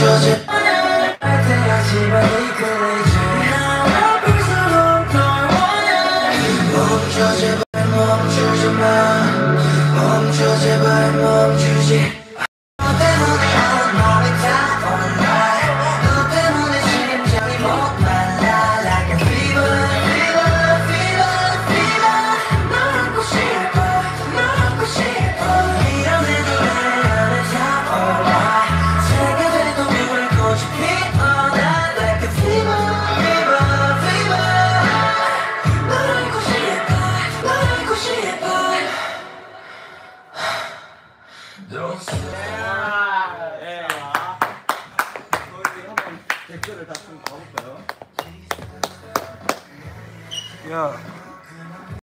멈춰 제발 멈추지 너 때문에 온몸이 다 온라인 너 때문에 심장이 못 말라 Like a fever, fever, fever, fever 널 안고 싶어, 널 안고 싶어 밀어내도 내 안에 다 alright 새가 돼도 물을 꽃이 피어나 Like a fever, fever, fever 널 안고 싶어, 널 안고 싶어 Don't stay. 댓글을 다 좀 가볼까요? 야.